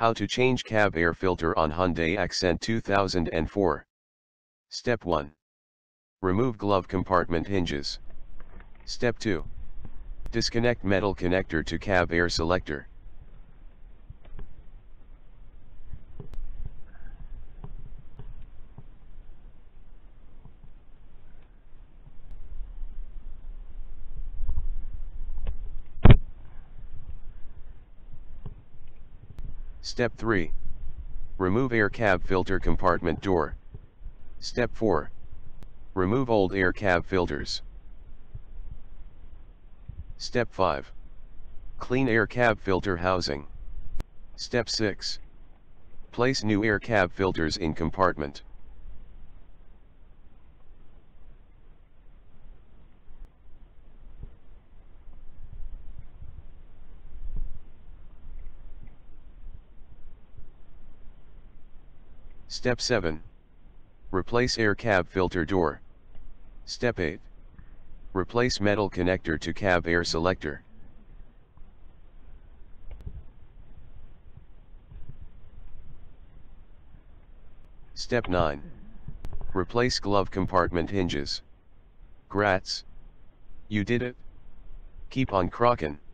How to change cab air filter on Hyundai Accent 2004. Step 1. Remove glove compartment hinges. Step 2. Disconnect metal connector to cab air selector. Step 3. Remove air cab filter compartment door. Step 4. Remove old air cab filters. Step 5. Clean air cab filter housing. Step 6. Place new air cab filters in compartment. Step 7. Replace air cab filter door. Step 8. Replace metal connector to cab air selector. Step 9. Replace glove compartment hinges. Gratz. You did it. Keep on kraken.